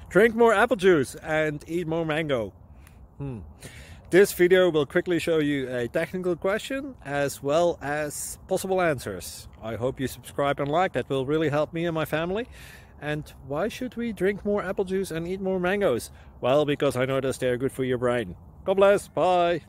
Drink more apple juice and eat more mango. This video will quickly show you a technical question as well as possible answers. I hope you subscribe and like, that will really help me and my family. And why should we drink more apple juice and eat more mangoes? Well, because I noticed they're good for your brain. God bless, bye!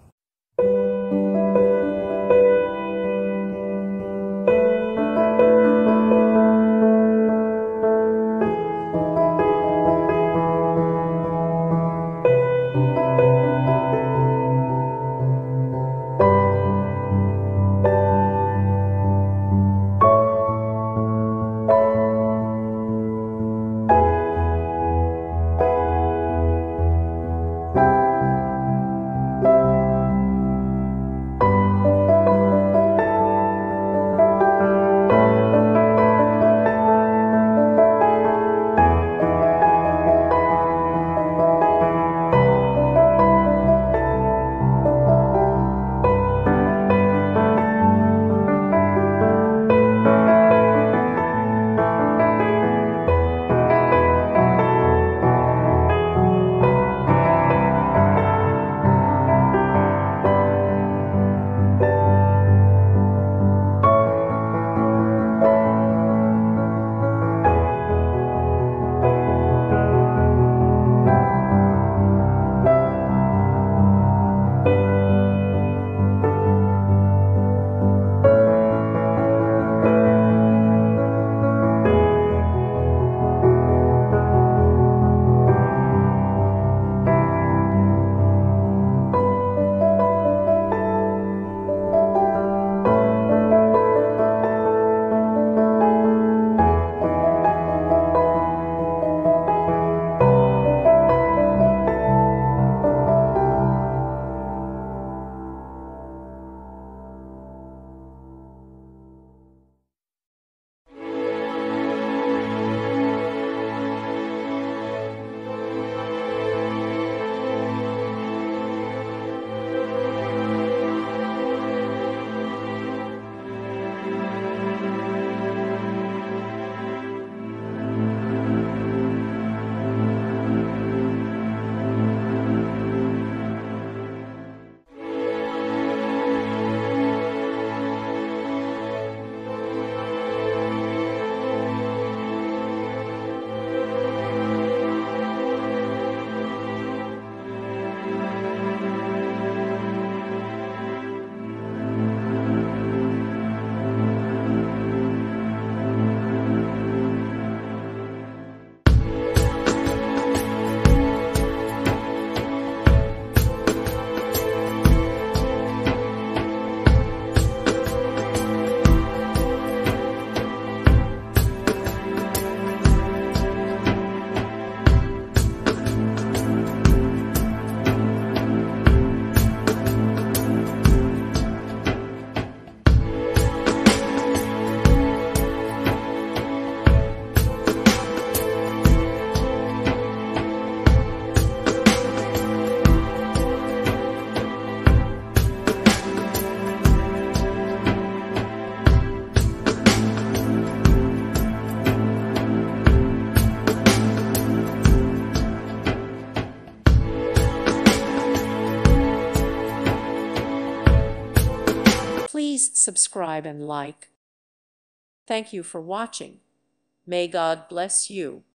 Please subscribe and like. Thank you for watching. May God bless you.